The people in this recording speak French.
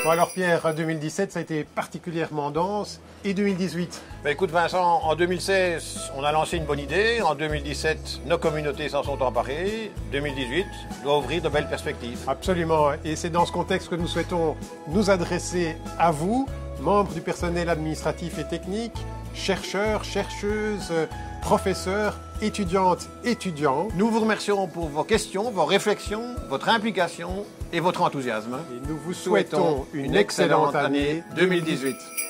Bon alors Pierre, 2017, ça a été particulièrement dense. Et 2018? Ben écoute Vincent, en 2016, on a lancé une bonne idée. En 2017, nos communautés s'en sont emparées. 2018 doit ouvrir de belles perspectives. Absolument. Et c'est dans ce contexte que nous souhaitons nous adresser à vous, membres du personnel administratif et technique, chercheurs, chercheuses, professeurs, étudiantes, étudiants. Nous vous remercions pour vos questions, vos réflexions, votre implication et votre enthousiasme. Et nous vous souhaitons une excellente année 2018.